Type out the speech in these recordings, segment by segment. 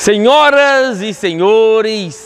Senhoras e senhores,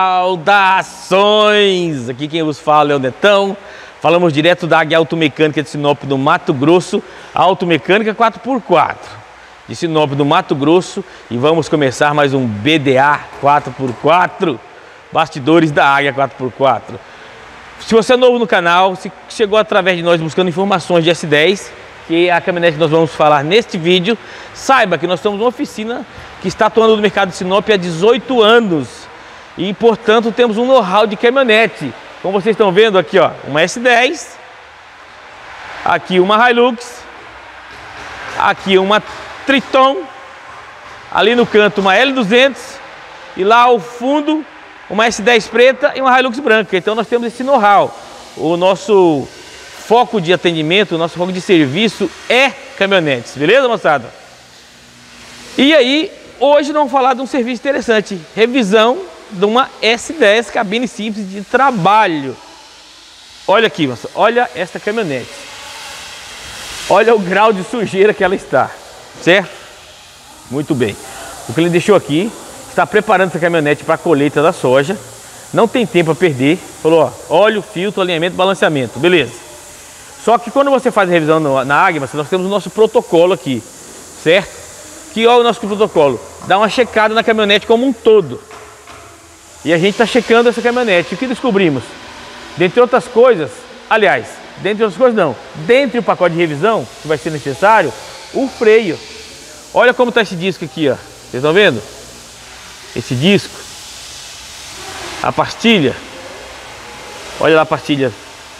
saudações! Aqui quem vos fala é o Netão. Falamos direto da Águia Automecânica de Sinop, no Mato Grosso. Automecânica 4x4 de Sinop, no Mato Grosso. E vamos começar mais um BDA 4x4. Bastidores da Águia 4x4. Se você é novo no canal, se chegou através de nós buscando informações de S10, que é a caminhonete que nós vamos falar neste vídeo, saiba que nós somos uma oficina que está atuando no mercado de Sinop há 18 anos e, portanto, temos um know-how de caminhonete. Como vocês estão vendo aqui, ó, uma S10, aqui uma Hilux, aqui uma Triton, ali no canto uma L200 e lá ao fundo uma S10 preta e uma Hilux branca. Então nós temos esse know-how. O nosso foco de atendimento, o nosso foco de serviço é caminhonetes, beleza, moçada? E aí, hoje nós vamos falar de um serviço interessante, revisão de uma S10 cabine simples de trabalho. Olha aqui, moçada, olha essa caminhonete. Olha o grau de sujeira que ela está, certo? Muito bem. O cliente deixou aqui, está preparando essa caminhonete para a colheita da soja. Não tem tempo a perder. Falou, ó, óleo, filtro, alinhamento, balanceamento, beleza. Só que quando você faz a revisão na Águia, nós temos o nosso protocolo aqui, certo? Que olha o nosso protocolo, dá uma checada na caminhonete como um todo. E a gente está checando essa caminhonete. O que descobrimos? Dentre outras coisas, aliás, dentre outras coisas não, dentre o pacote de revisão que vai ser necessário, o freio. Olha como está esse disco aqui, ó. Vocês estão vendo? Esse disco, a pastilha. Olha lá a pastilha.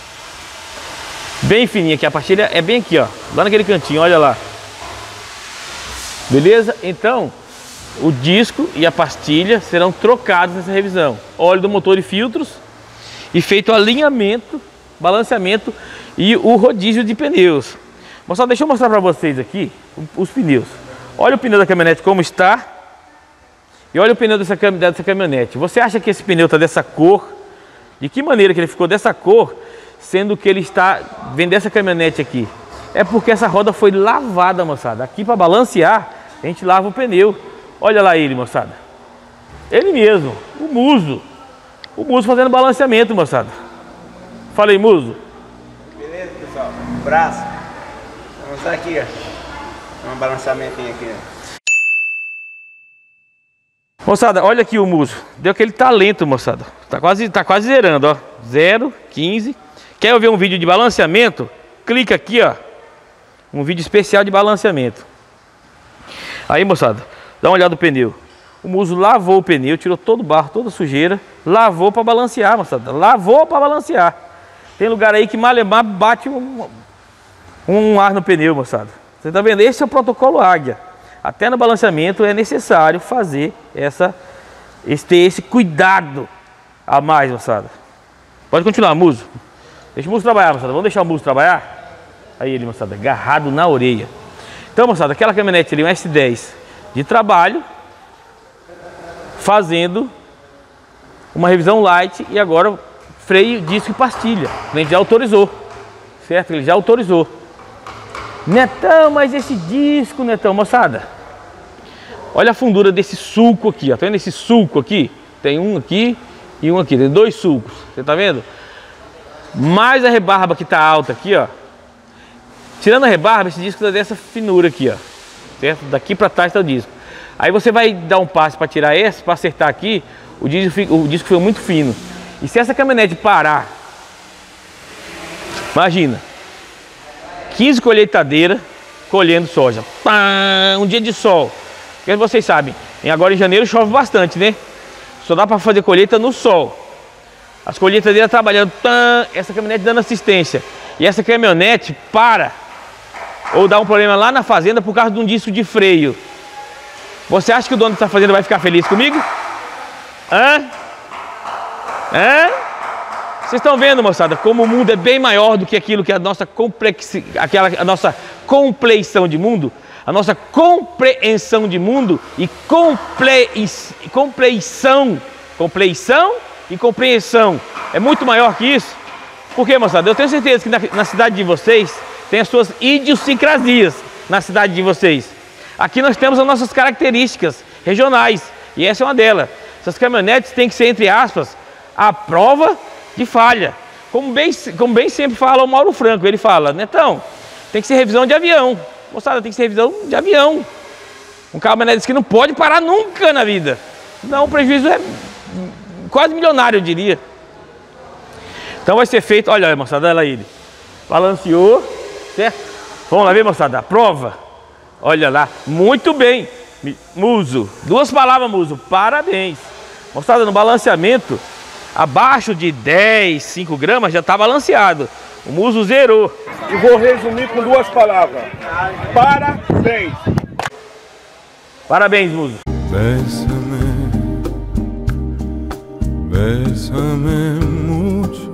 Bem fininha aqui, a pastilha é bem aqui, ó, lá naquele cantinho, olha lá. Beleza? Então, o disco e a pastilha serão trocados nessa revisão. Óleo do motor e filtros e feito alinhamento, balanceamento e o rodízio de pneus. Moçada, deixa eu mostrar para vocês aqui os pneus. Olha o pneu da caminhonete como está e olha o pneu dessa caminhonete. Você acha que esse pneu está dessa cor? De que maneira que ele ficou dessa cor? Sendo que ele está vendo essa caminhonete aqui, é porque essa roda foi lavada, moçada. Aqui para balancear, a gente lava o pneu. Olha lá ele, moçada. Ele mesmo, o Muso. O Muso fazendo balanceamento, moçada. Fala aí, Muso. Beleza, pessoal? Braço. Vamos mostrar aqui, ó. Um balanceamentinho aqui, ó. Moçada, olha aqui o Muso. Deu aquele talento, moçada. Tá quase zerando, ó. 0, 15. Quer ver um vídeo de balanceamento? Clica aqui, ó. Um vídeo especial de balanceamento. Aí, moçada, dá uma olhada no pneu. O Muso lavou o pneu, tirou todo o barro, toda a sujeira. Lavou para balancear, moçada. Lavou para balancear. Tem lugar aí que malemar bate um ar no pneu, moçada. Você tá vendo? Esse é o protocolo Águia. Até no balanceamento é necessário fazer esse cuidado a mais, moçada. Pode continuar, Muso. Deixa o Muso trabalhar, moçada. Vamos deixar o Muso trabalhar? Aí ele, moçada, agarrado na orelha. Então, moçada, aquela caminhonete ali, um S10 de trabalho, fazendo uma revisão light e agora freio, disco e pastilha. O cliente já autorizou, certo? Ele já autorizou. Netão, mas esse disco, Netão, moçada, olha a fundura desse sulco aqui, ó. Tá vendo esse sulco aqui? Tem um aqui e um aqui, tem dois sulcos, você tá vendo? Mais a rebarba que tá alta aqui, ó. Tirando a rebarba, esse disco tá dessa finura aqui, ó. Certo? Daqui para trás tá o disco. Aí você vai dar um passo para tirar esse, para acertar aqui, o disco foi muito fino. E se essa caminhonete parar, imagina, 15 colheitadeiras colhendo soja. Pá, um dia de sol. Porque vocês sabem, agora em janeiro chove bastante, né? Só dá para fazer colheita no sol. As colheitadeiras trabalhando, essa caminhonete dando assistência. E essa caminhonete para ou dá um problema lá na fazenda por causa de um disco de freio. Você acha que o dono dessa fazenda vai ficar feliz comigo? Hã? Hã? Vocês estão vendo, moçada, como o mundo é bem maior do que aquilo que a nossa compleição de mundo, a nossa compreensão de mundo e compleição e compreensão é muito maior que isso. Por quê, moçada? Eu tenho certeza que na cidade de vocês tem as suas idiosincrasias na cidade de vocês. Aqui nós temos as nossas características regionais. E essa é uma delas. Essas caminhonetes têm que ser, entre aspas, a prova de falha. Como bem sempre fala o Mauro Franco, ele fala, Netão, tem que ser revisão de avião. Moçada, tem que ser revisão de avião. Um caminhonete que não pode parar nunca na vida. Não, o prejuízo é quase milionário, eu diria. Então vai ser feito, olha, moçada, olha lá ele. Balanceou, certo? Vamos lá ver, moçada, a prova. Olha lá, muito bem. Muso, 2 palavras, Muso, parabéns. Moçada, no balanceamento, abaixo de 10, 5 gramas já está balanceado. O Muso zerou. E vou resumir com 2 palavras. Parabéns. Parabéns, Muso. Bésame, bésame mucho.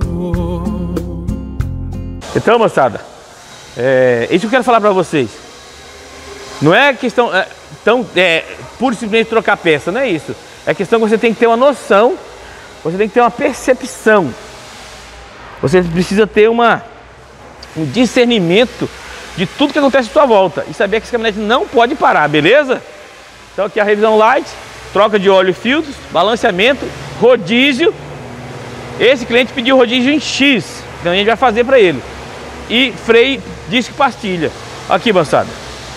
Então, moçada, isso que eu quero falar para vocês. Não é questão pura e simplesmente trocar peça, não é isso. É questão que você tem que ter uma noção, você tem que ter uma percepção. Você precisa ter um discernimento de tudo que acontece à sua volta e saber que esse caminhonete não pode parar, beleza? Então aqui a revisão light, troca de óleo e filtros, balanceamento, rodízio. Esse cliente pediu rodízio em X, então a gente vai fazer para ele. E freio, disco e pastilha. Aqui, moçada.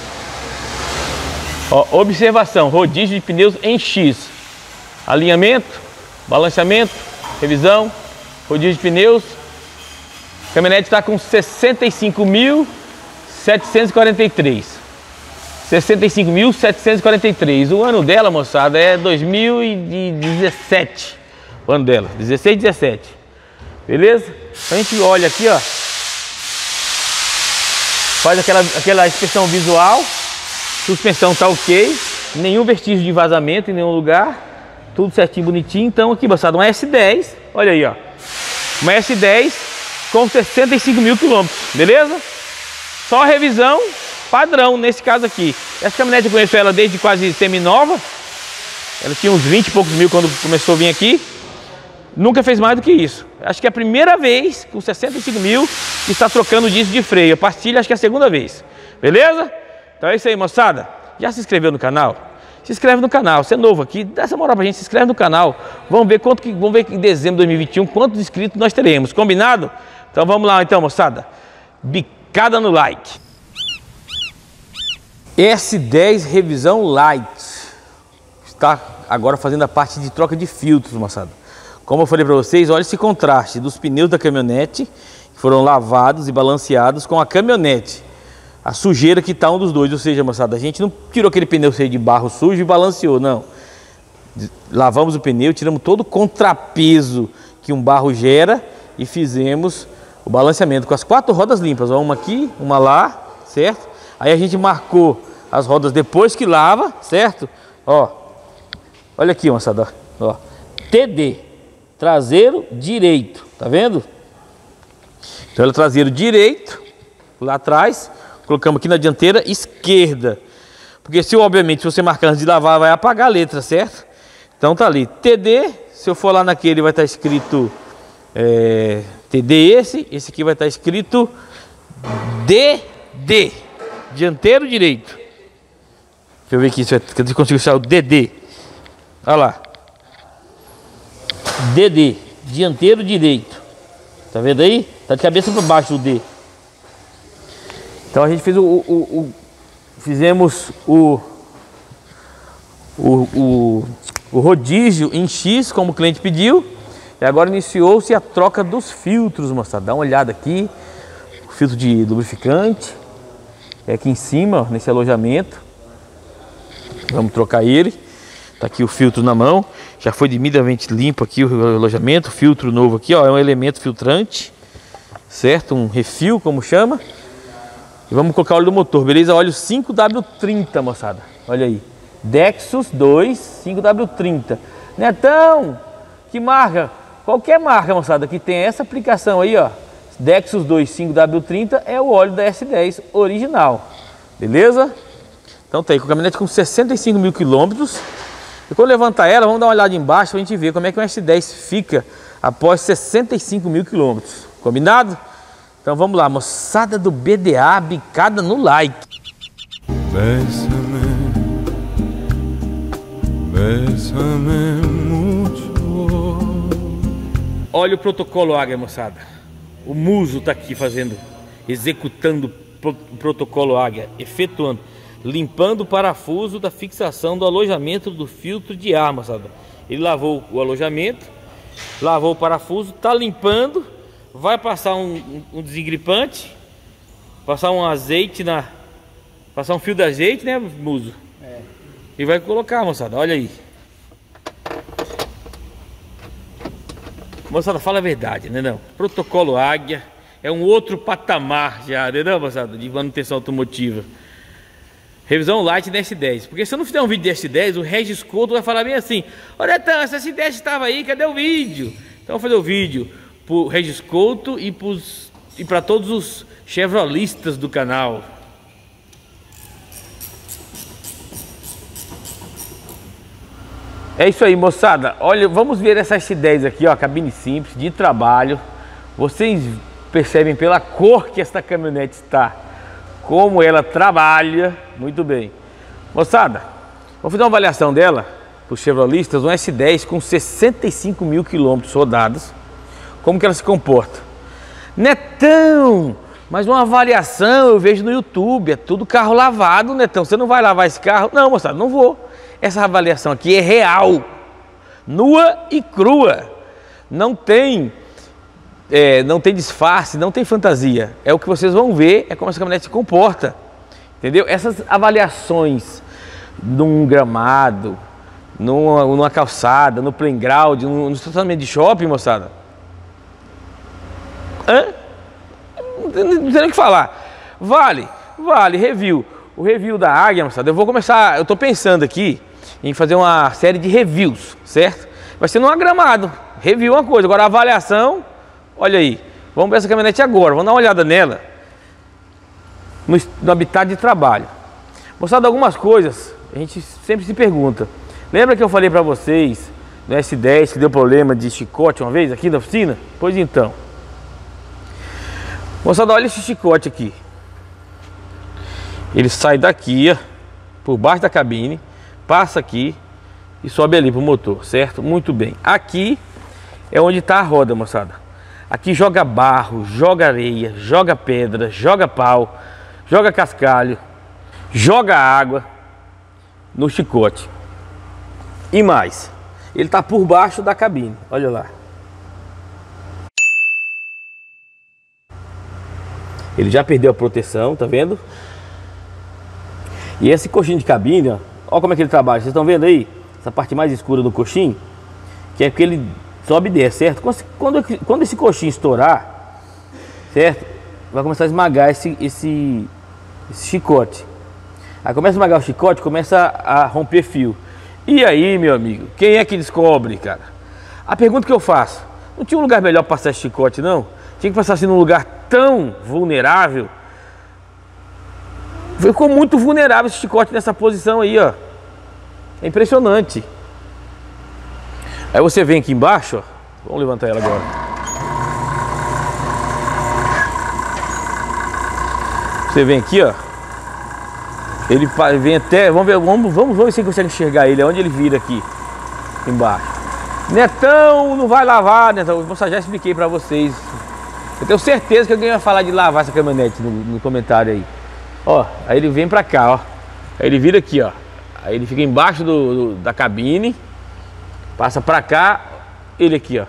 Ó, observação, rodízio de pneus em X. Alinhamento, balanceamento, revisão, rodízio de pneus. A caminhonete está com 65.743. 65.743. O ano dela, moçada, é 2017. O ano dela, 16, 17. Beleza? Então a gente olha aqui, ó. Faz aquela inspeção visual. Suspensão tá ok. Nenhum vestígio de vazamento em nenhum lugar. Tudo certinho, bonitinho. Então aqui, moçada, uma S10. Olha aí, ó. Uma S10 com 65 mil quilômetros. Beleza? Só a revisão padrão nesse caso aqui. Essa caminhonete eu conheço ela desde quase semi-nova. Ela tinha uns 20 e poucos mil quando começou a vir aqui. Nunca fez mais do que isso. Acho que é a primeira vez com 65 mil que está trocando o disco de freio. A pastilha acho que é a segunda vez. Beleza? Então é isso aí, moçada. Já se inscreveu no canal? Se inscreve no canal. Você é novo aqui, dá essa moral pra gente, se inscreve no canal. Vamos ver em dezembro de 2021 quantos inscritos nós teremos. Combinado? Então vamos lá então, moçada. Bicada no like. S10 revisão light. Está agora fazendo a parte de troca de filtros, moçada. Como eu falei para vocês, olha esse contraste dos pneus da caminhonete, que foram lavados e balanceados com a caminhonete. A sujeira que está um dos dois, ou seja, moçada, a gente não tirou aquele pneu cheio de barro sujo e balanceou, não. Lavamos o pneu, tiramos todo o contrapeso que um barro gera e fizemos o balanceamento com as 4 rodas limpas, ó, uma aqui, uma lá, certo? Aí a gente marcou as rodas depois que lava, certo? Ó, olha aqui, moçada, ó, TD, traseiro direito, tá vendo? Então ela é traseiro direito, lá atrás, colocamos aqui na dianteira esquerda, porque se obviamente se você marcar antes de lavar vai apagar a letra, certo? Então tá ali, TD, se eu for lá naquele vai estar escrito TD esse aqui vai estar escrito DD, dianteiro direito. Deixa eu ver aqui se eu consigo achar o DD, olha lá. DD, dianteiro direito. Tá vendo aí? Tá de cabeça para baixo o D. Então a gente fez fizemos o rodízio em X, como o cliente pediu. E agora iniciou-se a troca dos filtros, moçada. Dá uma olhada aqui. O filtro de lubrificante. É aqui em cima, ó, nesse alojamento. Vamos trocar ele. Tá aqui o filtro na mão. Já foi devidamente limpo aqui o alojamento. Filtro novo aqui, ó. É um elemento filtrante. Certo? Um refil, como chama. E vamos colocar o óleo do motor, beleza? Óleo 5W30, moçada. Olha aí. Dexus 2 5W30. Netão, que marca? Qualquer marca, moçada, que tem essa aplicação aí, ó. Dexus 2 5W30 é o óleo da S10 original. Beleza? Então tá aí, com a caminhonete com 65 mil quilômetros. E quando levantar ela, vamos dar uma olhada embaixo pra gente ver como é que o S10 fica após 65 mil quilômetros. Combinado? Então vamos lá, moçada do BDA, bicada no like. Bésame, bésame mucho. Olha o protocolo Águia, moçada. O Muso tá aqui executando o protocolo Águia, efetuando, limpando o parafuso da fixação do alojamento do filtro de ar, moçada. Ele lavou o alojamento, lavou o parafuso, tá limpando, vai passar um desengripante, passar um azeite passar um fio de azeite, né, Muso? É. E vai colocar, moçada, olha aí. Moçada, fala a verdade, né não? Protocolo Águia é um outro patamar já, né não, moçada, de manutenção automotiva. Revisão light da S10. Porque se eu não fizer um vídeo de S10, o Regis Couto vai falar bem assim: olha, então, essa S10 estava aí, cadê o vídeo? Então eu vou fazer o vídeo pro Regis Couto e para todos os chevrolistas do canal. É isso aí, moçada. Olha, vamos ver essa S10 aqui, ó, cabine simples, de trabalho. Vocês percebem pela cor que esta caminhonete está, como ela trabalha. Muito bem. Moçada, vou fazer uma avaliação dela para os chevrolistas, um S10 com 65 mil quilômetros rodados. Como que ela se comporta? Netão, mas uma avaliação eu vejo no YouTube, é tudo carro lavado, Netão. Você não vai lavar esse carro? Não, moçada, não vou. Essa avaliação aqui é real, nua e crua. Não tem disfarce, não tem fantasia. É o que vocês vão ver, é como essa caminhonete se comporta. Entendeu? Essas avaliações num gramado, numa calçada, no playground, no estacionamento de shopping, moçada. Não tem nem o que falar. Vale, review. O review da Águia, moçada, eu tô pensando aqui em fazer uma série de reviews, certo? Vai ser num gramado. Review é uma coisa, agora a avaliação, olha aí. Vamos ver essa caminhonete agora, vamos dar uma olhada nela. No habitat de trabalho. Moçada, algumas coisas a gente sempre se pergunta. Lembra que eu falei pra vocês no S10 que deu problema de chicote uma vez aqui na oficina? Pois então. Moçada, olha esse chicote aqui. Ele sai daqui, ó, por baixo da cabine, passa aqui e sobe ali pro motor, certo? Muito bem. Aqui é onde está a roda, moçada. Aqui joga barro, joga areia, joga pedra, joga pau, joga cascalho, joga água no chicote. E mais, ele está por baixo da cabine, olha lá. Ele já perdeu a proteção, tá vendo? E esse coxinho de cabine, ó, olha como é que ele trabalha. Vocês estão vendo aí? Essa parte mais escura do coxinho, que é que ele sobe e desce, certo? Quando esse coxinho estourar, certo? Vai começar a esmagar esse chicote. Aí começa a esmagar o chicote, começa a romper fio. E aí, meu amigo, quem é que descobre, cara? A pergunta que eu faço: não tinha um lugar melhor para passar esse chicote, não? Tinha que passar assim num lugar tão vulnerável. Ficou muito vulnerável esse chicote nessa posição aí, ó. É impressionante. Aí você vem aqui embaixo, ó. Vamos levantar ela agora. Você vem aqui, ó. Ele vem até... Vamos ver se você consegue enxergar ele. Onde ele vira aqui embaixo. Netão, não vai lavar, Netão. Eu já expliquei pra vocês. Eu tenho certeza que alguém vai falar de lavar essa caminhonete no comentário aí. Ó, aí ele vem pra cá, ó. Aí ele vira aqui, ó. Aí ele fica embaixo da cabine. Passa pra cá. Ele aqui, ó.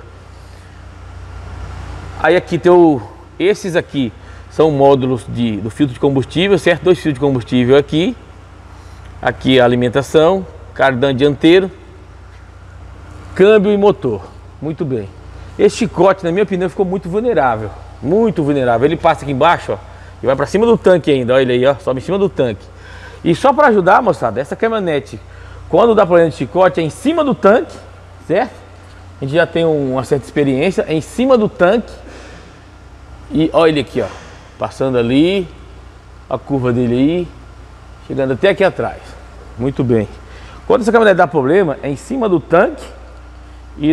Aí aqui tem esses aqui são módulos do filtro de combustível, certo? 2 filtros de combustível aqui. Aqui a alimentação, cardan dianteiro, câmbio e motor. Muito bem. Esse chicote, na minha opinião, ficou muito vulnerável. Muito vulnerável. Ele passa aqui embaixo, ó, e vai para cima do tanque ainda. Olha ele aí, ó, sobe em cima do tanque. E só para ajudar, moçada, essa caminhonete, quando dá problema de chicote, é em cima do tanque, certo? A gente já tem uma certa experiência, é em cima do tanque. E olha ele aqui, ó, passando ali, a curva dele aí, chegando até aqui atrás. Muito bem. Quando essa caminhonete dá problema, é em cima do tanque e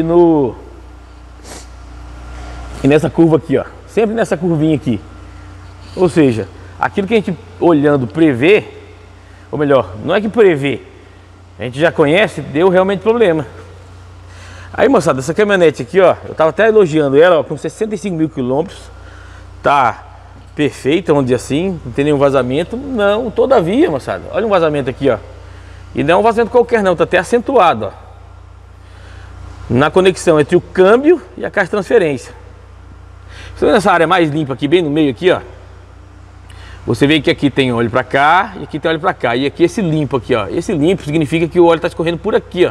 nessa curva aqui, ó, sempre nessa curvinha aqui. Ou seja, aquilo que a gente olhando prevê, ou melhor, não é que prevê, A gente já conhece, deu realmente problema. Aí, moçada, essa caminhonete aqui, ó, eu tava até elogiando ela, ó, com 65 mil quilômetros. Tá perfeita, vamos dizer assim, não tem nenhum vazamento. Não, todavia, moçada, olha um vazamento aqui, ó. E não é um vazamento qualquer não, tá até acentuado, ó. Na conexão entre o câmbio e a caixa de transferência. Você vê nessa área mais limpa aqui, bem no meio aqui, ó. Você vê que aqui tem óleo para cá e aqui tem óleo para cá. E aqui esse limpo aqui, ó. Esse limpo significa que o óleo está escorrendo por aqui, ó.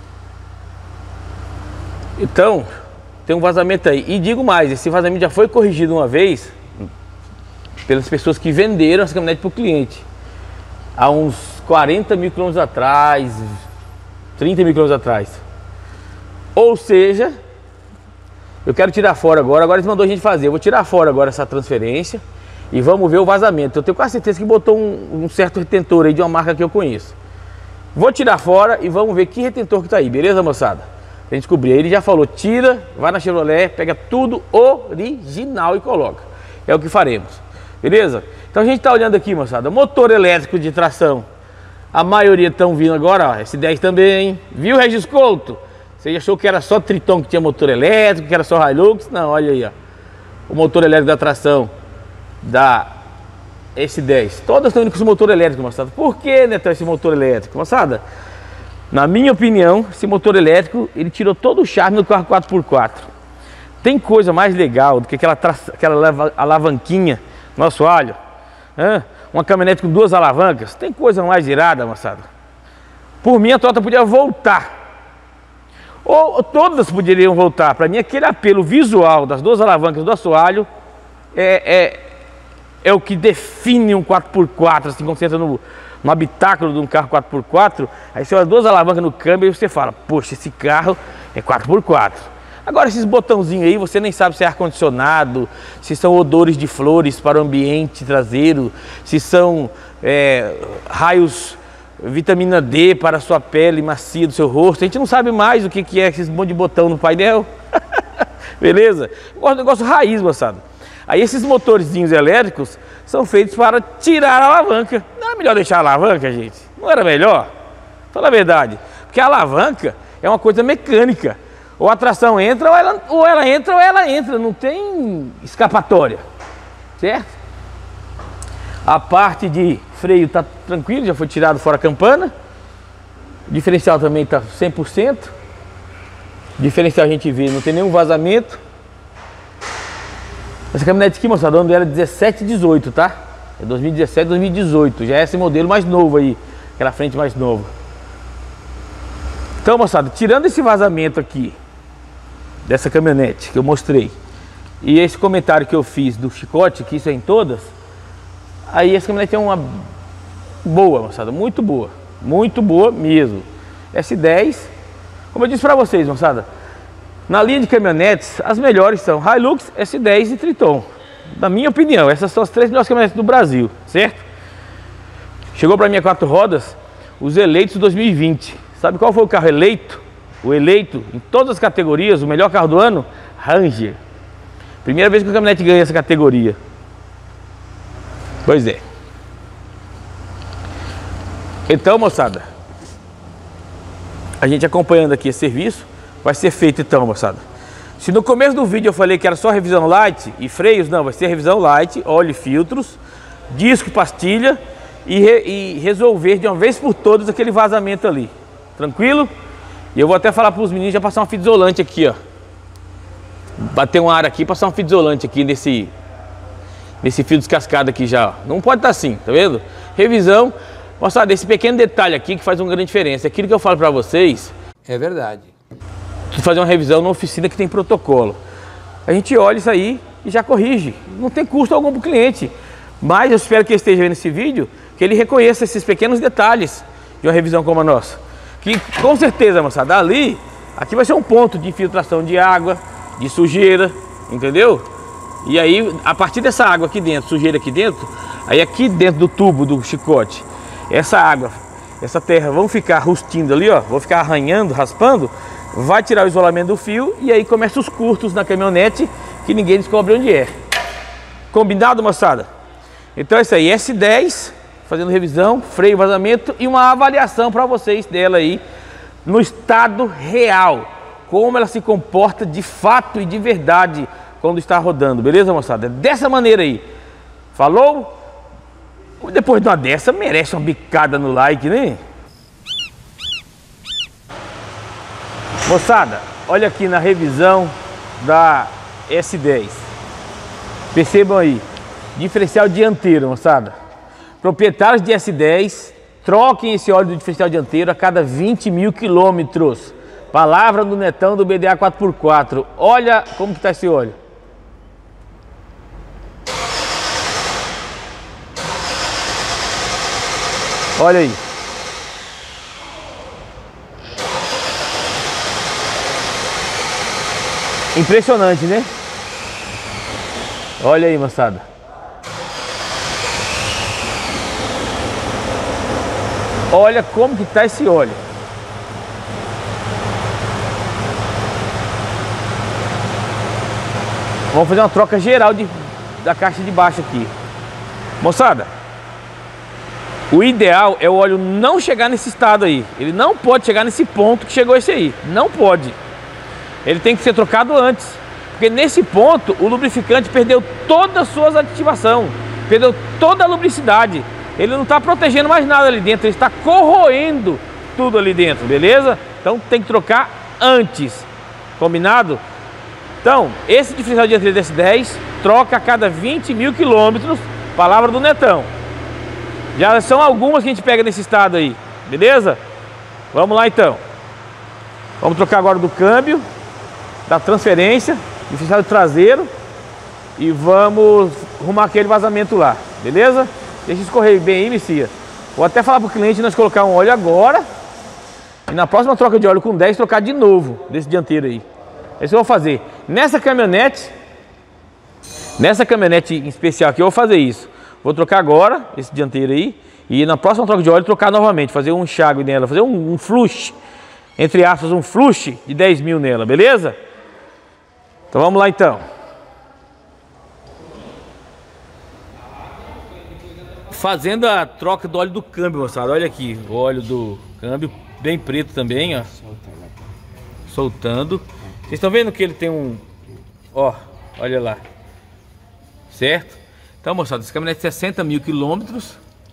Então, tem um vazamento aí. E digo mais, esse vazamento já foi corrigido uma vez pelas pessoas que venderam essa caminhonete para o cliente. Há uns 40 mil quilômetros atrás, 30 mil quilômetros atrás. Ou seja, eu quero tirar fora agora eles mandou a gente fazer. Eu vou tirar fora agora essa transferência e vamos ver o vazamento. Eu tenho quase certeza que botou um certo retentor aí de uma marca que eu conheço. Vou tirar fora e vamos ver que retentor que tá aí, beleza, moçada? A gente descobrir. Ele já falou, tira, vai na Chevrolet, pega tudo original e coloca. É o que faremos, beleza? Então a gente tá olhando aqui, moçada, motor elétrico de tração. A maioria estão vindo agora, ó, S10 também. Viu, Regis Couto? Você achou que era só Triton que tinha motor elétrico, que era só Hilux? Não, olha aí, ó. O motor elétrico da tração da S10. Todas estão indo com esse motor elétrico, moçada. Por que, Netão, esse motor elétrico, moçada? Na minha opinião, esse motor elétrico, ele tirou todo o charme do carro 4x4. Tem coisa mais legal do que aquela alavanquinha no assoalho? Uma caminhonete com 2 alavancas? Tem coisa mais irada, moçada. Por mim, a Toyota podia voltar. Ou todas poderiam voltar. Para mim, aquele apelo visual das 2 alavancas do assoalho é o que define um 4x4. Assim, quando você entra no habitáculo de um carro 4x4, aí você olha 2 alavancas no câmbio e você fala, poxa, esse carro é 4x4. Agora, esses botãozinhos aí, você nem sabe se é ar-condicionado, se são odores de flores para o ambiente traseiro, se são raios vitamina D para a sua pele macia do seu rosto. A gente não sabe mais o que é esses monte de botão no painel. Beleza? Eu gosto do negócio raiz, moçada. Aí esses motorzinhos elétricos são feitos para tirar a alavanca. Não é melhor deixar a alavanca, gente? Não era melhor? Fala a verdade. Porque a alavanca é uma coisa mecânica. Ou a tração entra, ou ela entra. Não tem escapatória. Certo? A parte de freio está tranquilo, já foi tirado fora a campana. O diferencial também está 100%. O diferencial a gente vê, não tem nenhum vazamento. Essa caminhonete aqui, moçada, o ano dela é 17 e 18, tá? É 2017, 2018. Já é esse modelo mais novo aí. Aquela frente mais nova. Então, moçada, tirando esse vazamento aqui dessa caminhonete que eu mostrei e esse comentário que eu fiz do chicote, que isso é em todas, aí essa caminhonete é uma boa, moçada, muito boa mesmo. S10, como eu disse pra vocês, moçada, na linha de caminhonetes, as melhores são Hilux, S10 e Triton. Na minha opinião, essas são as 3 melhores caminhonetes do Brasil, certo? Chegou pra mim a 4 rodas, os eleitos 2020. Sabe qual foi o carro eleito? O eleito em todas as categorias, o melhor carro do ano? Ranger. Primeira vez que a caminhonete ganha essa categoria. Pois é. Então, moçada, a gente acompanhando aqui esse serviço, vai ser feito então, moçada. Se no começo do vídeo eu falei que era só revisão light e freios, não, vai ser revisão light, óleo e filtros, disco e pastilha e resolver de uma vez por todas aquele vazamento ali. Tranquilo? E eu vou até falar para os meninos já passar uma fita isolante aqui, ó. Bater um ar aqui, passar uma fita isolante aqui nesse fio descascado aqui já, ó. Não pode estar assim, tá vendo? Revisão. Moçada, esse pequeno detalhe aqui que faz uma grande diferença. Aquilo que eu falo para vocês é verdade. Fazer uma revisão numa oficina que tem protocolo. A gente olha isso aí e já corrige. Não tem custo algum para o cliente. Mas eu espero que ele esteja vendo esse vídeo, que ele reconheça esses pequenos detalhes de uma revisão como a nossa. Que com certeza, moçada, aqui vai ser um ponto de infiltração de água, de sujeira, entendeu? E aí, a partir dessa água aqui dentro, sujeira aqui dentro, aí aqui dentro do tubo do chicote, essa água, essa terra vão ficar rustindo ali, ó, vão ficar arranhando, raspando, vai tirar o isolamento do fio e aí começa os curtos na caminhonete que ninguém descobre onde é. Combinado, moçada? Então é isso aí, S10, fazendo revisão, freio, vazamento e uma avaliação para vocês dela aí no estado real, como ela se comporta de fato e de verdade quando está rodando, beleza, moçada? É dessa maneira aí. Falou? Depois de uma dessa, merece uma bicada no like, né? Moçada, olha aqui na revisão da S10. Percebam aí, diferencial dianteiro, moçada. Proprietários de S10, troquem esse óleo do diferencial dianteiro a cada 20 mil quilômetros. Palavra do Netão do BDA 4x4. Olha como que tá esse óleo. Olha aí. Impressionante, né? Olha aí, moçada. Olha como que tá esse óleo. Vamos fazer uma troca geral da caixa de baixo aqui. Moçada, o ideal é o óleo não chegar nesse estado aí. Ele não pode chegar nesse ponto que chegou esse aí. Não pode. Ele tem que ser trocado antes. Porque nesse ponto o lubrificante perdeu toda a sua aditivação. Perdeu toda a lubricidade. Ele não está protegendo mais nada ali dentro. Ele está corroendo tudo ali dentro, beleza? Então tem que trocar antes. Combinado? Então, esse diferencial dianteiro desse 10 troca a cada 20 mil quilômetros. Palavra do Netão. Já são algumas que a gente pega nesse estado aí, beleza? Vamos lá então. Vamos trocar agora do câmbio, da transferência, diferencial traseiro e vamos arrumar aquele vazamento lá, beleza? Deixa escorrer bem aí, Messias. Vou até falar pro cliente nós colocar um óleo agora e na próxima troca de óleo com 10 trocar de novo desse dianteiro aí. É isso que eu vou fazer. Nessa caminhonete em especial aqui eu vou fazer isso. Vou trocar agora esse dianteiro aí e na próxima troca de óleo trocar novamente, fazer um enxágue nela, fazer um flush, entre aspas, um flush de 10 mil nela, beleza? Então vamos lá então. Fazendo a troca do óleo do câmbio, moçada. Olha aqui, o óleo do câmbio bem preto também, ó. Soltando. Vocês estão vendo que ele tem um... Ó, olha lá. Certo? Então, moçada, esse caminhonete 60 mil quilômetros.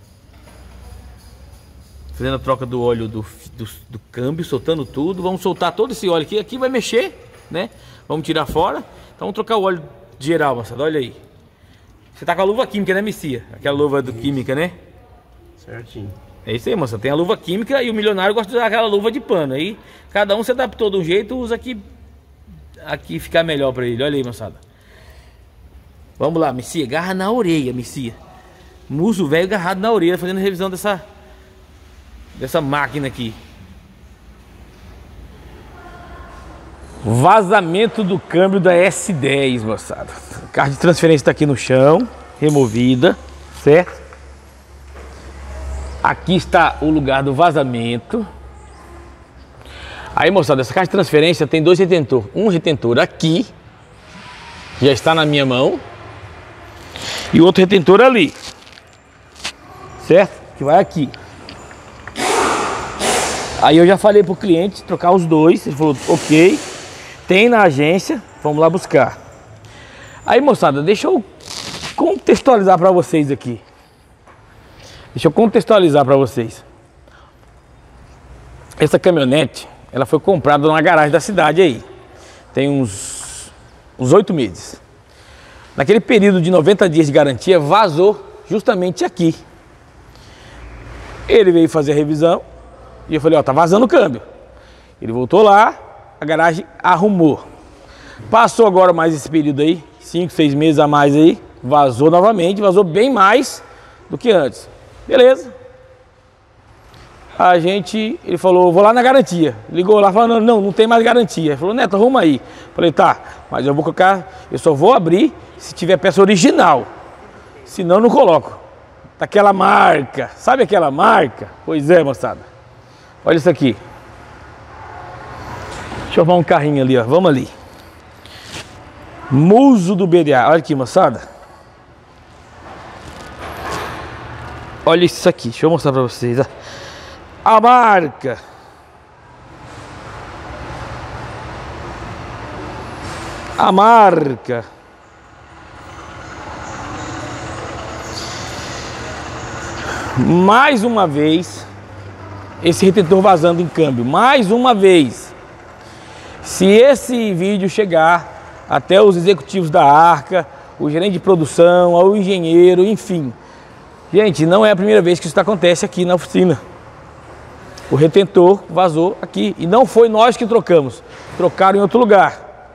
Fazendo a troca do óleo do câmbio, soltando tudo. Vamos soltar todo esse óleo aqui. Aqui vai mexer, né? Vamos tirar fora. Então vamos trocar o óleo geral, moçada. Olha aí. Você tá com a luva química, né, Messia? Aquela luva do química, né? Certinho. É isso aí, moça. Tem a luva química e o milionário gosta de usar aquela luva de pano. Aí cada um se adaptou de um jeito, usa aqui ficar melhor pra ele. Olha aí, moçada. Vamos lá, Messia. Agarra na orelha, Messia. Muso velho agarrado na orelha, fazendo revisão dessa máquina aqui. Vazamento do câmbio da S10, moçada. A caixa de transferência está aqui no chão, removida, certo? Aqui está o lugar do vazamento. Aí, moçada, essa caixa de transferência tem dois retentores. Um retentor aqui, já está na minha mão, e outro retentor ali, certo? Que vai aqui. Aí eu já falei pro cliente trocar os dois, ele falou, ok. Tem na agência, vamos lá buscar. Aí, moçada, deixa eu contextualizar para vocês aqui. Deixa eu contextualizar para vocês. Essa caminhonete, ela foi comprada numa garagem da cidade aí. Tem uns 8 meses. Naquele período de 90 dias de garantia, vazou justamente aqui. Ele veio fazer a revisão e eu falei, ó, tá vazando o câmbio. Ele voltou lá, a garagem arrumou. Passou agora mais esse período aí, 5, 6 meses a mais aí, vazou novamente, vazou bem mais do que antes. Beleza. Ele falou, vou lá na garantia. Ligou lá falando, não tem mais garantia. Ele falou, Neto, arruma aí. Falei, tá, mas eu vou colocar, eu só vou abrir se tiver peça original. Senão não coloco. Daquela marca, sabe aquela marca? Pois é, moçada. Olha isso aqui. Deixa eu arrumar um carrinho ali, ó. Vamos ali. Muso do BDA. Olha aqui, moçada. Olha isso aqui, deixa eu mostrar pra vocês, ó. A marca. A marca. Mais uma vez, esse retentor vazando em câmbio. Mais uma vez. Se esse vídeo chegar até os executivos da Arca, o gerente de produção, o engenheiro, enfim. Gente, não é a primeira vez que isso acontece aqui na oficina. O retentor vazou aqui e não foi nós que trocamos. Trocaram em outro lugar.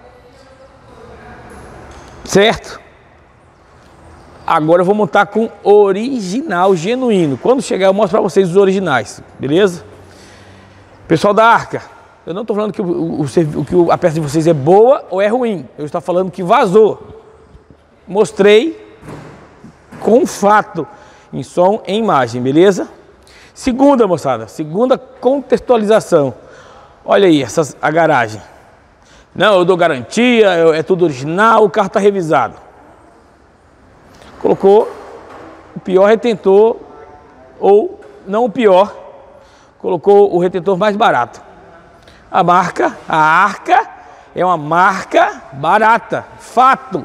Certo? Agora eu vou montar com original, genuíno. Quando chegar eu mostro para vocês os originais, beleza? Pessoal da Arca, eu não estou falando que a peça de vocês é boa ou é ruim. Eu estou falando que vazou. Mostrei com fato, em som e imagem, beleza? Segunda, moçada, segunda contextualização. Olha aí, a garagem. Não, eu dou garantia, é tudo original, o carro está revisado. Colocou o pior retentor, ou não o pior, colocou o retentor mais barato. A marca, a Arca, é uma marca barata, fato.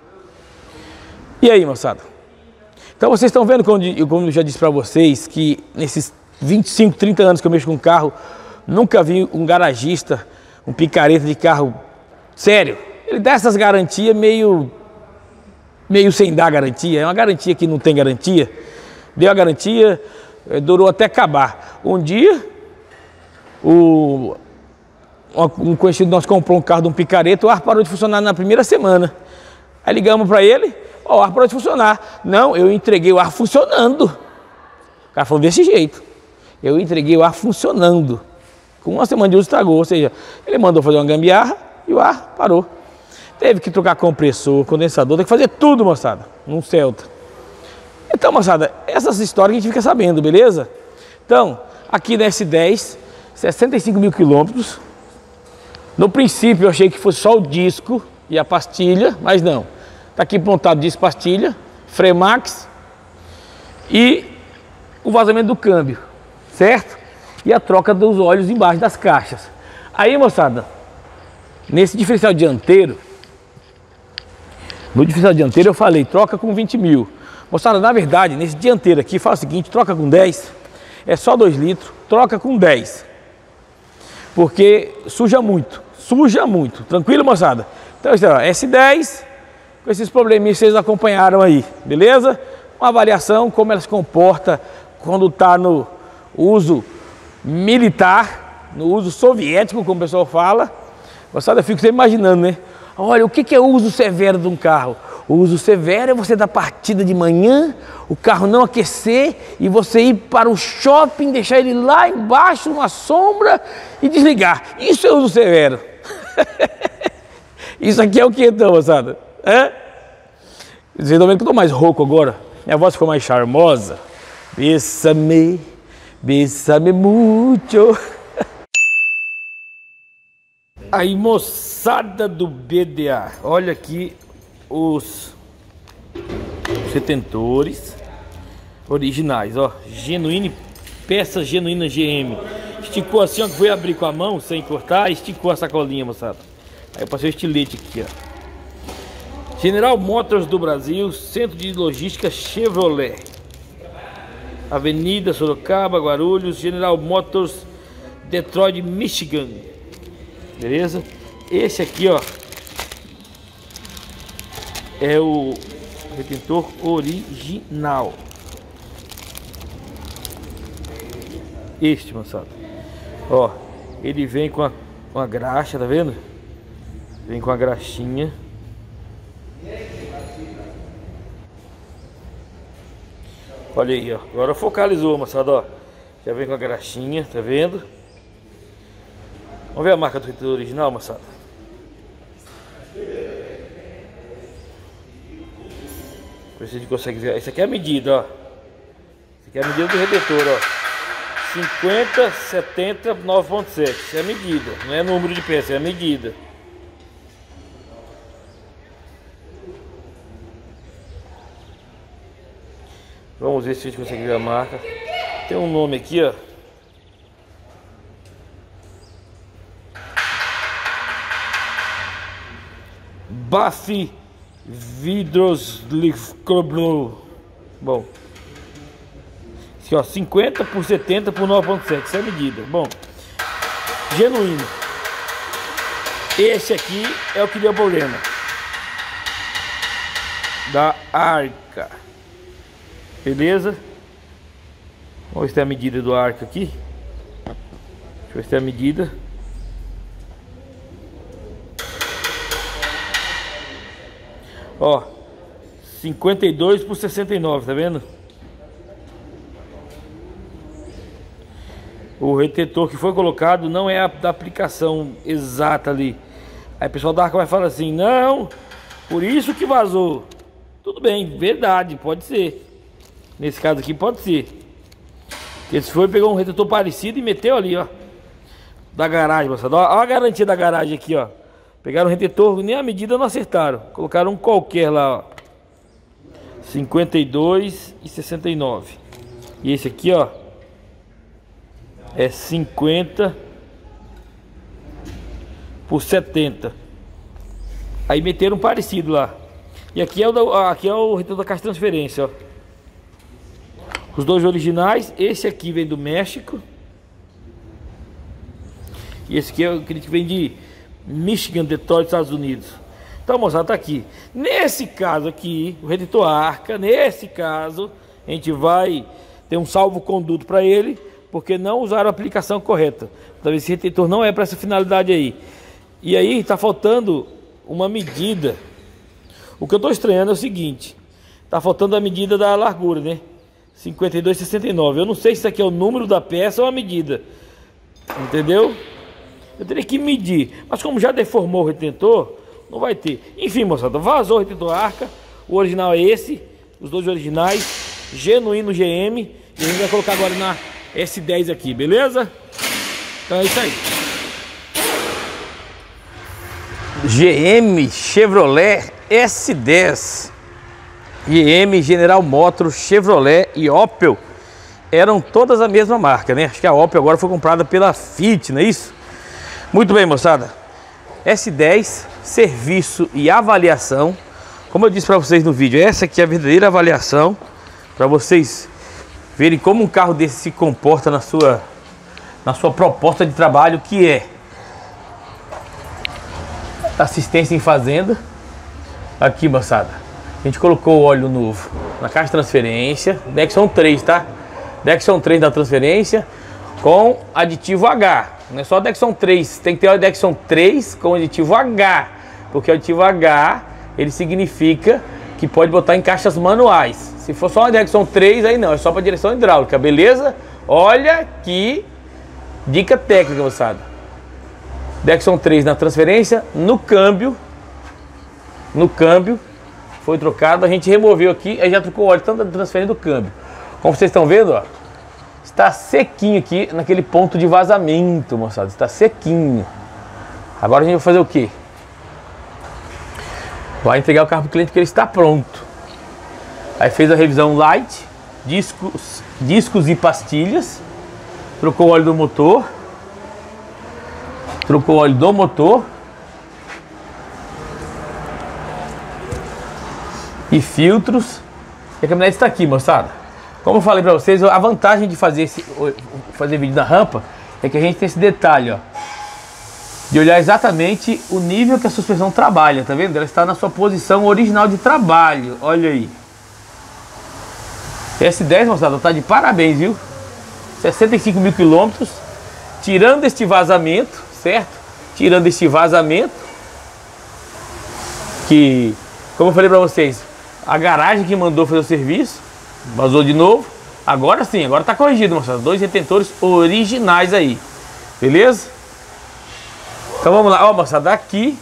E aí, moçada? Então vocês estão vendo, como eu já disse para vocês, que nesses 25, 30 anos que eu mexo com carro, nunca vi um garagista, um picareta de carro sério. Ele dá essas garantias meio sem dar garantia. É uma garantia que não tem garantia. Deu a garantia, durou até acabar. Um dia, um conhecido nosso comprou um carro de um picareta, o ar parou de funcionar na primeira semana. Aí ligamos para ele. Ó, o ar parou de funcionar. Não, eu entreguei o ar funcionando. O cara falou desse jeito. Eu entreguei o ar funcionando. Com uma semana de uso estragou. Ou seja, ele mandou fazer uma gambiarra e o ar parou. Teve que trocar compressor, condensador, tem que fazer tudo, moçada, num Celta. Então, moçada, essas histórias a gente fica sabendo, beleza? Então, aqui na S10, 65 mil quilômetros. No princípio eu achei que fosse só o disco e a pastilha, mas não. Tá aqui montado disco, pastilha, Fremax e o vazamento do câmbio, certo? E a troca dos óleos embaixo das caixas. Aí, moçada, nesse diferencial dianteiro, no diferencial dianteiro eu falei, troca com 20 mil. Moçada, na verdade, nesse dianteiro aqui, fala o seguinte, troca com 10, é só 2 litros, troca com 10. Porque suja muito, tranquilo, moçada? Então, S10, com esses probleminhas que vocês acompanharam aí, beleza? Uma avaliação, como ela se comporta quando está no uso militar, no uso soviético, como o pessoal fala. Moçada, eu fico sempre imaginando, né? Olha, o que é o uso severo de um carro? O uso severo é você dar partida de manhã, o carro não aquecer e você ir para o shopping, deixar ele lá embaixo, numa sombra e desligar. Isso é uso severo. Isso aqui é o que então, moçada? Vocês estão vendo que eu estou mais rouco agora? Minha voz ficou mais charmosa. Bésame, bésame mucho. Aí, moçada do BDA, olha aqui os retentores originais, ó, genuíne, peça genuína GM. Esticou assim, ó, que foi abrir com a mão sem cortar, esticou a sacolinha, moçada. Aí eu passei o estilete aqui, ó. General Motors do Brasil, Centro de Logística Chevrolet, Avenida Sorocaba, Guarulhos, General Motors, Detroit, Michigan. Beleza? Esse aqui, ó, é o retentor original. Este, moçada, ó, ele vem com uma graxa, tá vendo? Vem com a graxinha. Olha aí, ó, agora focalizou, moçada, ó. Já vem com a graxinha, tá vendo? Vamos ver a marca do retentor original, moçada. Ver se a gente consegue ver. Essa aqui é a medida, ó. Essa aqui é a medida do retentor, ó. 50, 70, 9.7. Essa é a medida. Não é número de peça, é a medida. Vamos ver se a gente consegue ver a marca. Tem um nome aqui, ó. Baf Vidroslicoblu. Bom, aqui, ó, 50 por 70 por 9.7. Essa é a medida. Bom, genuíno. Esse aqui é o que deu problema da Arca. Beleza? Vamos ver se tem a medida do Arca aqui. Deixa eu ver se tem a medida. Ó, 52 por 69, tá vendo? O retentor que foi colocado não é a da aplicação exata ali. Aí o pessoal da Arca vai falar assim: não, por isso que vazou. Tudo bem, verdade, pode ser. Nesse caso aqui pode ser. Esse foi, pegou um retentor parecido e meteu ali, ó, da garagem, moçada. Ó a garantia da garagem aqui, ó. Pegaram o retentor, nem a medida não acertaram. Colocaram um qualquer lá, ó. 52 e 69. E esse aqui, ó, é 50 por 70. Aí meteram um parecido lá. E aqui é o retentor da caixa de transferência, ó. Os dois originais. Esse aqui vem do México. E esse aqui é aquele que vem de Michigan, Detroit, Estados Unidos. Então, moçada, tá aqui. Nesse caso aqui, o retentor Arca, nesse caso, a gente vai ter um salvo-conduto para ele, porque não usaram a aplicação correta. Talvez esse retentor não é para essa finalidade aí. E aí tá faltando uma medida. O que eu tô estranhando é o seguinte: tá faltando a medida da largura, né? 52,69. Eu não sei se isso aqui é o número da peça ou a medida. Entendeu? Eu teria que medir, mas como já deformou o retentor, não vai ter. Enfim, moçada, vazou o retentor Arca. O original é esse, os dois originais, genuíno GM. E a gente vai colocar agora na S10 aqui, beleza? Então é isso aí. GM Chevrolet S10, GM General Motors, Chevrolet e Opel eram todas a mesma marca, né? Acho que a Opel agora foi comprada pela Fiat, não é isso? Muito bem, moçada. S10, serviço e avaliação. Como eu disse para vocês no vídeo, essa aqui é a verdadeira avaliação, para vocês verem como um carro desse se comporta na sua proposta de trabalho, que é assistência em fazenda. Aqui, moçada, a gente colocou o óleo novo na caixa de transferência, Dexon 3, tá? Dexon 3 da transferência com aditivo H. Não é só Dexon 3, tem que ter o Dexon 3 com aditivo H, porque o aditivo H, ele significa que pode botar em caixas manuais. Se for só o Dexon 3, aí não, é só para direção hidráulica, beleza? Olha que dica técnica, moçada. Dexon 3 na transferência, no câmbio foi trocado, a gente removeu aqui, aí já trocou o óleo tanto da transferência do câmbio. Como vocês estão vendo, ó, está sequinho aqui naquele ponto de vazamento, moçada, está sequinho. Agora a gente vai fazer o quê? Vai entregar o carro para o cliente porque ele está pronto. Aí fez a revisão light, discos e pastilhas, trocou o óleo do motor, e filtros. E a caminhonete está aqui, moçada. Como eu falei para vocês, a vantagem de fazer vídeo na rampa é que a gente tem esse detalhe, ó, de olhar exatamente o nível que a suspensão trabalha, tá vendo? Ela está na sua posição original de trabalho, olha aí. S10, moçada, tá de parabéns, viu? 65 mil quilômetros, tirando este vazamento, certo? Tirando este vazamento, que, como eu falei para vocês, a garagem que mandou fazer o serviço, vazou de novo. Agora sim, agora tá corrigido, moçada. Dois retentores originais aí, beleza? Então vamos lá, ó, moçada, aqui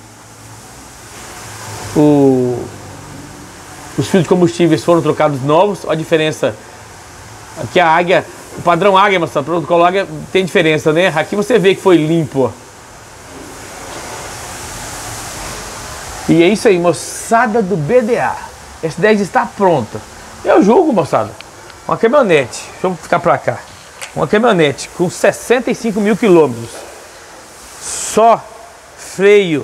os fios de combustíveis foram trocados novos. Olha a diferença. Aqui a Águia, o padrão Águia, moçada, o protocolo Águia tem diferença, né? Aqui você vê que foi limpo, ó. E é isso aí, moçada do BDA. S10 está pronta. Eu julgo, moçada, Uma caminhonete, deixa eu ficar pra cá. Uma caminhonete com 65 mil quilômetros. Só freio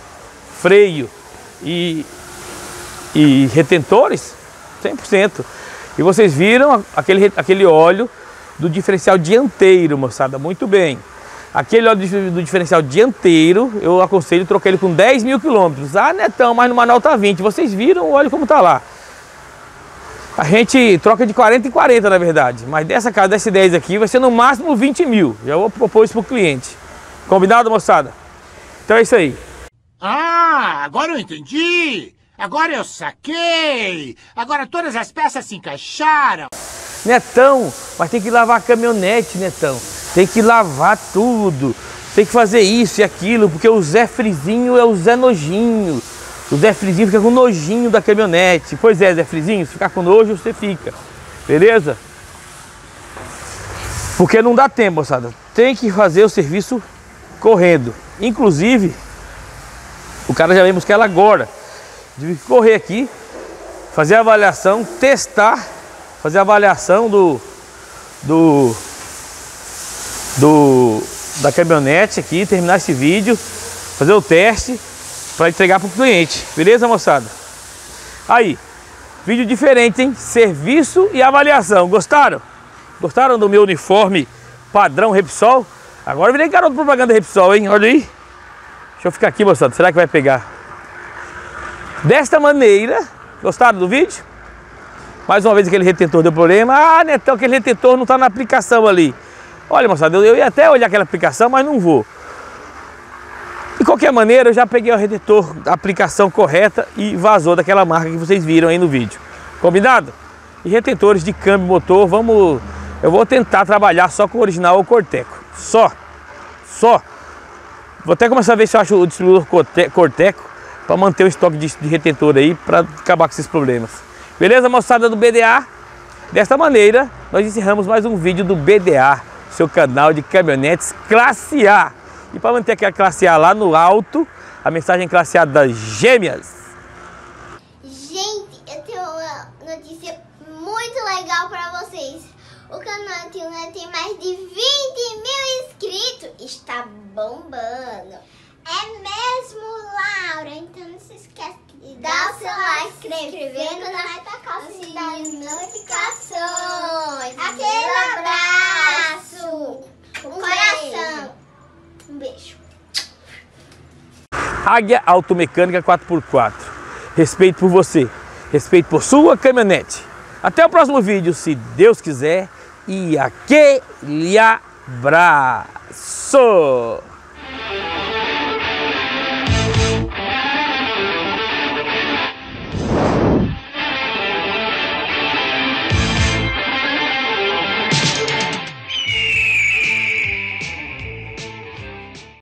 e retentores, 100%. E vocês viram aquele óleo do diferencial dianteiro, moçada, muito bem. Aquele óleo do diferencial dianteiro, eu aconselho trocar ele com 10 mil quilômetros. Ah, Netão, mas no manual tá 20. Vocês viram o óleo como tá lá. A gente troca de 40 em 40, na verdade. Mas desse 10 aqui vai ser no máximo 20 mil. Já vou propor isso pro cliente. Combinado, moçada? Então é isso aí. Ah, agora eu entendi. Agora eu saquei. Agora todas as peças se encaixaram. Netão, mas tem que lavar a caminhonete, Netão. Tem que lavar tudo. Tem que fazer isso e aquilo, porque o Zé Frizinho é o Zé Nojinho. O Zé Frizinho fica com nojinho da caminhonete. Pois é, Zé Frizinho, se ficar com nojo, você fica. Beleza? Porque não dá tempo, moçada. Tem que fazer o serviço correndo. Inclusive, o cara já vem buscar ela agora. Tive que correr aqui, fazer a avaliação, testar, fazer a avaliação da caminhonete aqui, terminar esse vídeo, fazer o teste para entregar para o cliente. Beleza, moçada? Aí, vídeo diferente, hein? Serviço e avaliação. Gostaram? Gostaram do meu uniforme padrão Repsol? Agora eu virei garoto propaganda Repsol, hein? Olha aí. Deixa eu ficar aqui, moçada. Será que vai pegar? Desta maneira, gostaram do vídeo? Mais uma vez aquele retentor deu problema. Ah, Netão, aquele retentor não está na aplicação ali. Olha, moçada, eu ia até olhar aquela aplicação, mas não vou. De qualquer maneira, eu já peguei o retentor, a aplicação correta e vazou daquela marca que vocês viram aí no vídeo. Combinado? E retentores de câmbio motor, eu vou tentar trabalhar só com o original ou Corteco. Só. Vou até começar a ver se eu acho o distribuidor Corteco para manter o estoque de retentor aí, para acabar com esses problemas. Beleza, moçada do BDA? Desta maneira, nós encerramos mais um vídeo do BDA, seu canal de caminhonetes classe A. E para manter aquela classe A lá no alto, a mensagem classe A das gêmeas. Gente, eu tenho uma notícia muito legal para vocês. O canal tem mais de 20 mil inscritos. Está bombando. É mesmo, Laura? Então não se esquece de dar o seu like, se inscrevendo na caixinha de notificações. Aquele abraço. Um coração. Um beijo. Águia Automecânica 4x4. Respeito por você. Respeito por sua caminhonete. Até o próximo vídeo, se Deus quiser. E aquele abraço.